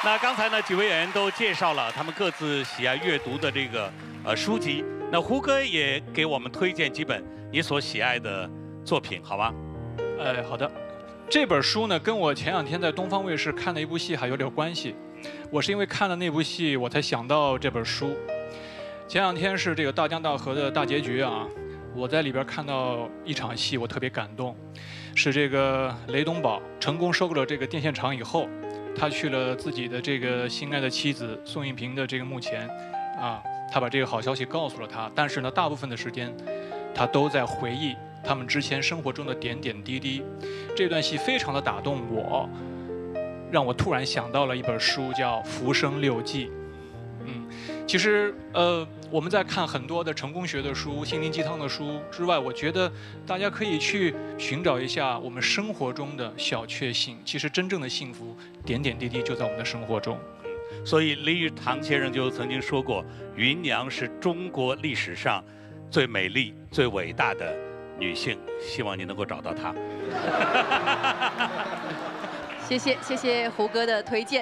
那刚才呢，几位演员都介绍了他们各自喜爱阅读的这个书籍。那胡歌也给我们推荐几本你所喜爱的作品，好吧？ 好的。这本书呢，跟我前两天在东方卫视看的一部戏还有点关系。我是因为看了那部戏，我才想到这本书。前两天是这个大江大河的大结局啊，我在里边看到一场戏，我特别感动，是这个雷东宝成功收购了这个电线厂以后。他去了自己的这个心爱的妻子宋运平的这个墓前，他把这个好消息告诉了他。但是呢，大部分的时间，他都在回忆他们之前生活中的点点滴滴。这段戏非常的打动我，让我突然想到了一本书，叫《浮生六记》。其实我们在看很多的成功学的书、心灵鸡汤的书之外，我觉得大家可以去寻找一下我们生活中的小确幸。其实真正的幸福，点点滴滴就在我们的生活中。 所以李语堂先生就曾经说过，芸娘是中国历史上最美丽、最伟大的女性。希望你能够找到她。 谢谢胡歌的推荐。